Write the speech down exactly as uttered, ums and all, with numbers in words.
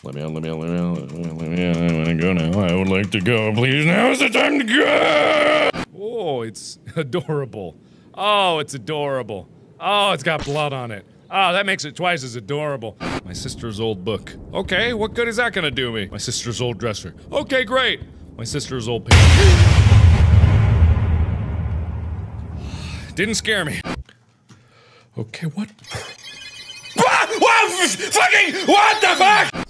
Let me out, let me out, let me out, let me out, let me out. I wanna go now. I would like to go. Please, now is the time to go! Oh, it's adorable. Oh, it's adorable. Oh, it's got blood on it. Oh, that makes it twice as adorable. My sister's old book. Okay, what good is that gonna do me? My sister's old dresser. Okay, great. My sister's old painting. Didn't scare me. Okay, what? What? What? Fucking what the fuck?